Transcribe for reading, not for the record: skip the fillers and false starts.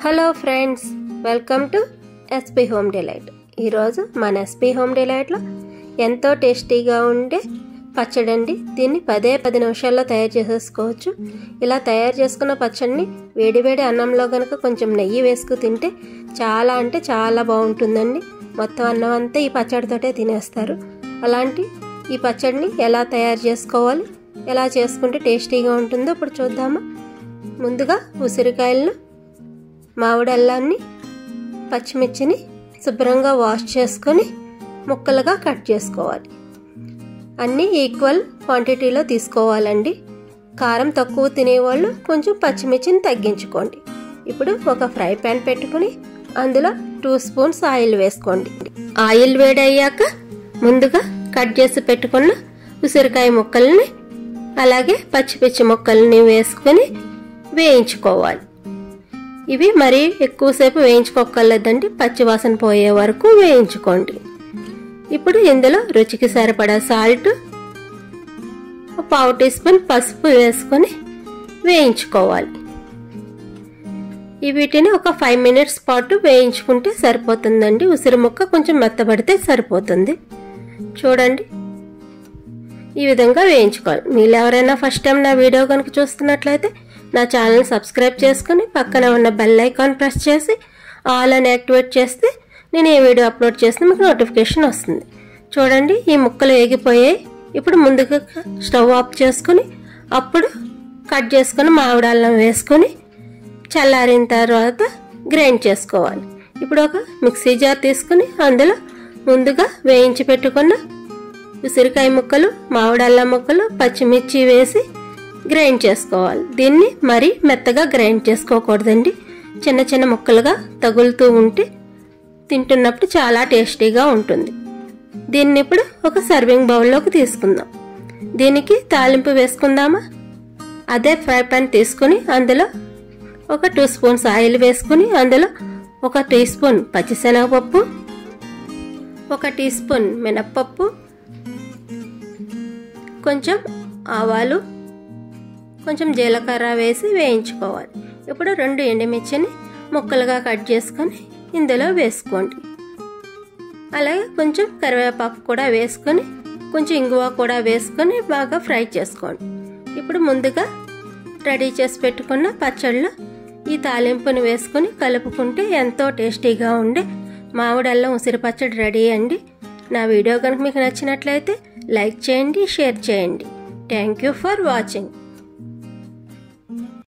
Hello friends, welcome to SP home delight. ఈరోజు మన SP home డిలైట్లో ఎంతో టేస్టీగా ఉండే పచ్చడి అండి. దీన్ని 10 నిమిషాల్లో తయారు చేసేసుకోవచ్చు. ఇలా తయారు చేసుకున్న పచ్చడిని వేడివేడి అన్నంలో కనుక కొంచెం నెయ్యి వేసుకు తింటే చాలా అంటే చాలా బాగుంటుందండి. మొత్తం అన్నం అంతా ఈ పచ్చడితోటే తినేస్తారు. అలాంటి ఈ పచ్చడిని ఎలా తయారు చేసుకోవాలి, ఎలా చేసుకుంటే టేస్టీగా ఉంటుందో ఇప్పుడు చూద్దామా. ముందుగా ఉసిరికాయలను, మామిడి అల్లాన్ని, పచ్చిమిర్చిని శుభ్రంగా వాష్ చేసుకొని ముక్కలుగా కట్ చేసుకోవాలి. అన్నీ ఈక్వల్ క్వాంటిటీలో తీసుకోవాలండి. కారం తక్కువ తినేవాళ్ళు కొంచెం పచ్చిమిర్చిని తగ్గించుకోండి. ఇప్పుడు ఒక ఫ్రై ప్యాన్ పెట్టుకుని అందులో 2 స్పూన్స్ ఆయిల్ వేసుకోండి. ఆయిల్ వేడయ్యాక ముందుగా కట్ చేసి పెట్టుకున్న ఉసిరికాయ ముక్కల్ని అలాగే పచ్చిమిర్చి ముక్కల్ని వేసుకొని వేయించుకోవాలి. ఇవి మరీ ఎక్కువసేపు వేయించుకోకర్లేదండి, పచ్చివాసన పోయే వరకు వేయించుకోండి. ఇప్పుడు ఇందులో రుచికి సరిపడా సాల్ట్, 1/2 టీ స్పూన్ పసుపు వేసుకొని వేయించుకోవాలి. వీటిని ఒక 5 మినిట్స్ పాటు వేయించుకుంటే సరిపోతుందండి. ఉసిరి ముక్క కొంచెం మెత్తబడితే సరిపోతుంది. చూడండి, ఈ విధంగా వేయించుకోవాలి. మీరు ఎవరైనా ఫస్ట్ టైం నా వీడియో కనుక చూస్తున్నట్లయితే నా ఛానల్ సబ్స్క్రైబ్ చేసుకుని పక్కన ఉన్న బెల్ ఐకాన్ ప్రెస్ చేసి ఆల్ అని యాక్టివేట్ చేస్తే నేను ఏ వీడియో అప్లోడ్ చేస్తే మీకు నోటిఫికేషన్ వస్తుంది. చూడండి, ఈ ముక్కలు వేగిపోయాయి. ఇప్పుడు ముందుగా స్టవ్ ఆఫ్ చేసుకుని అప్పుడు కట్ చేసుకుని మామిడి అల్లం వేసుకొని చల్లారిన తర్వాత గ్రైండ్ చేసుకోవాలి. ఇప్పుడు ఒక మిక్సీ జార్ తీసుకుని అందులో ముందుగా వేయించి పెట్టుకున్న ఉసిరికాయ ముక్కలు, మామిడి అల్లం ముక్కలు, పచ్చిమిర్చి వేసి గ్రైండ్ చేసుకోవాలి. దీన్ని మరీ మెత్తగా గ్రైండ్ చేసుకోకూడదండి. చిన్న చిన్న ముక్కలుగా తగులుతూ ఉంటే తింటున్నప్పుడు చాలా టేస్టీగా ఉంటుంది. దీన్ని ఇప్పుడు ఒక సర్వింగ్ బౌల్లోకి తీసుకుందాం. దీనికి తాలింపు వేసుకుందామా. అదే ఫ్రై పాన్ తీసుకుని అందులో ఒక 2 స్పూన్స్ ఆయిల్ వేసుకుని అందులో 1 టీ స్పూన్ పచ్చిశనగపప్పు, 1 టీ స్పూన్ మినప్పప్పు, కొంచెం ఆవాలు, కొంచెం జీలకర్ర వేసి వేయించుకోవాలి. ఇప్పుడు 2 ఎండుమిర్చిని ముక్కలుగా కట్ చేసుకొని ఇందులో వేసుకోండి. అలాగే కొంచెం కరివేపాకు కూడా వేసుకొని కొంచెం ఇంగువ కూడా వేసుకొని బాగా ఫ్రై చేసుకోండి. ఇప్పుడు ముందుగా రెడీ చేసి పెట్టుకున్న పచ్చడిలో ఈ తాలింపుని వేసుకొని కలుపుకుంటే ఎంతో టేస్టీగా ఉండే మామిడి అల్లం ఉసిరి పచ్చడి రెడీ అండి. నా వీడియో కనుక మీకు నచ్చినట్లయితే లైక్ చేయండి, షేర్ చేయండి. Thank you for watching.